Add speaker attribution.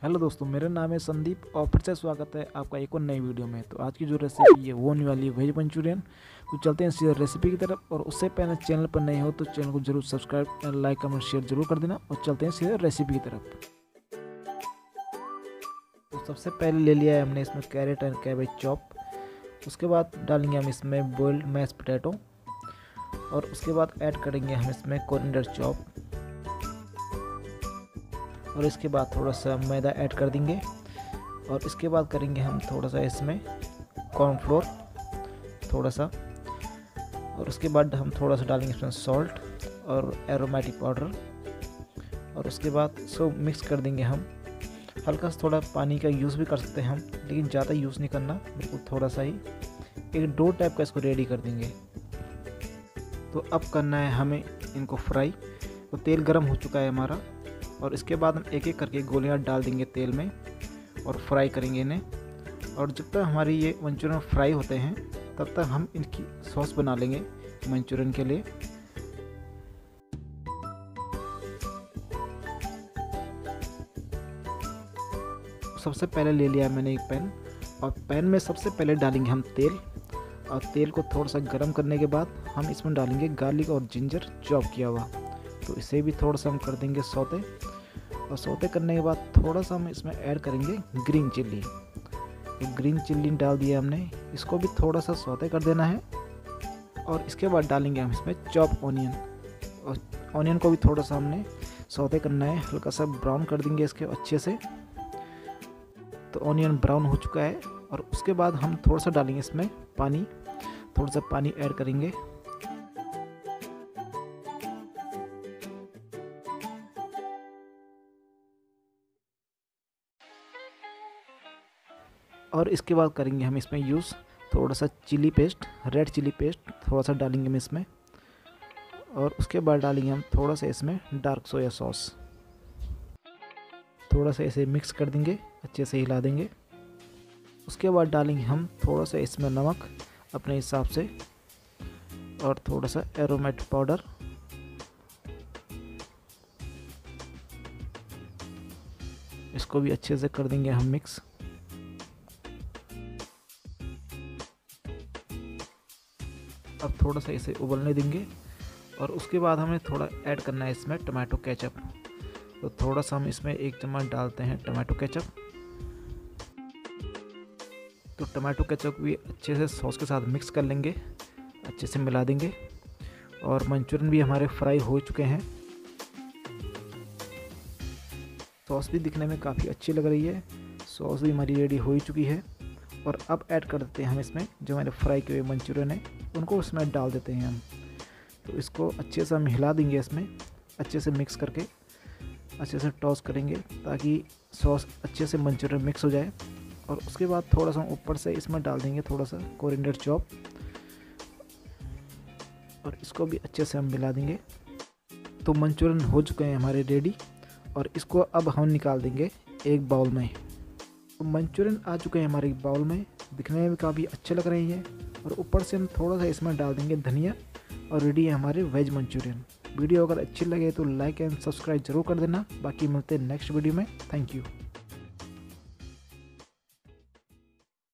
Speaker 1: Hello दोस्तों, मेरा नाम है संदीप और फिर से स्वागत है आपका एक और नई वीडियो में। तो आज की जो रेसिपी है वो होने वाली है वेज मंचूरियन। तो चलते हैं सीधे रेसिपी की तरफ। और उससे पहले चैनल पर नए हो तो चैनल को जरूर सब्सक्राइब, लाइक, कमेंट, शेयर जरूर कर देना। और चलते हैं सीधे रेसिपी की तरफ। तो सबसे पहले ले लिया है हमने इसमें कैरेट एंड कैबेज चॉप। उसके बाद डालेंगे हम इसमें बॉइल्ड मैश पोटैटो। और उसके बाद ऐड करेंगे हम इसमें कोरिएंडर चॉप। और इसके बाद थोड़ा सा मैदा ऐड कर देंगे। और इसके बाद करेंगे हम थोड़ा सा इसमें कॉर्नफ्लोर थोड़ा सा। और उसके बाद हम थोड़ा सा डालेंगे इसमें सॉल्ट और एरोमेटिक पाउडर। और उसके बाद इसको मिक्स कर देंगे हम। हल्का सा थोड़ा पानी का यूज़ भी कर सकते हैं हम, लेकिन ज़्यादा यूज़ नहीं करना, बिल्कुल थोड़ा सा ही। एक डो टाइप का इसको रेडी कर देंगे। तो अब करना है हमें इनको फ्राई। तो तेल गर्म हो चुका है हमारा। और इसके बाद हम एक एक करके गोलियां डाल देंगे तेल में और फ्राई करेंगे इन्हें। और जब तक हमारी ये मंचूरियन फ्राई होते हैं तब तक हम इनकी सॉस बना लेंगे मंचूरियन के लिए। सबसे पहले ले लिया मैंने एक पैन। और पैन में सबसे पहले डालेंगे हम तेल। और तेल को थोड़ा सा गर्म करने के बाद हम इसमें डालेंगे गार्लिक और जिंजर चॉप किया हुआ। तो इसे भी थोड़ा सा हम कर देंगे सौते। और सौते करने के बाद थोड़ा सा हम इसमें ऐड करेंगे ग्रीन चिल्ली। तो ग्रीन चिल्ली डाल दिया हमने, इसको भी थोड़ा सा सौते कर देना है। और इसके बाद डालेंगे हम इसमें चॉप ऑनियन। और ऑनियन को भी थोड़ा सा हमने सौते करना है, हल्का सा ब्राउन कर देंगे इसके अच्छे से। तो ऑनियन ब्राउन हो चुका है। और उसके बाद हम थोड़ा सा डालेंगे इसमें पानी, थोड़ा सा पानी ऐड करेंगे। और इसके बाद करेंगे हम इसमें यूज़ थोड़ा सा chilli paste, red chilli paste थोड़ा सा डालेंगे हम इसमें। और उसके बाद डालेंगे हम थोड़ा सा इसमें डार्क सोया सॉस। थोड़ा सा इसे मिक्स कर देंगे, अच्छे से हिला देंगे। उसके बाद डालेंगे हम थोड़ा सा इसमें नमक अपने हिसाब से। और थोड़ा सा एरोमेटिक पाउडर। इसको भी अच्छे से कर देंगे हम मिक्स। अब थोड़ा सा इसे उबलने देंगे। और उसके बाद हमें थोड़ा ऐड करना है इसमें टमाटो केचप। तो थोड़ा सा हम इसमें 1 चम्मच डालते हैं टमाटो केचप। तो टमाटो केचप भी अच्छे से सॉस के साथ मिक्स कर लेंगे, अच्छे से मिला देंगे। और मंचूरियन भी हमारे फ्राई हो चुके हैं। सॉस भी दिखने में काफ़ी अच्छी लग रही है। सॉस भी हमारी रेडी हो ही चुकी है। और अब ऐड कर देते हैं हम इसमें जो मैंने फ्राई किए हुए मंचूरियन है, उनको उसमें डाल देते हैं हम। तो इसको अच्छे से हम हिला देंगे, इसमें अच्छे से मिक्स करके अच्छे से टॉस करेंगे ताकि सॉस अच्छे से मंचूरियन मिक्स हो जाए। और उसके बाद थोड़ा सा ऊपर से इसमें डाल देंगे थोड़ा सा कोरिएंडर चॉप। और इसको भी अच्छे से हम मिला देंगे। तो मंचूरियन हो चुके हैं हमारे रेडी। और इसको अब हम निकाल देंगे एक बाउल में। तो मंचूरियन आ चुके हैं हमारे बाउल में, दिखने में भी काफ़ी अच्छे लग रहे हैं। और ऊपर से हम थोड़ा सा इसमें डाल देंगे धनिया। और रेडी है हमारे वेज मंचूरियन। वीडियो अगर अच्छी लगे तो लाइक एंड सब्सक्राइब जरूर कर देना। बाकी मिलते हैं नेक्स्ट वीडियो में। Thank you.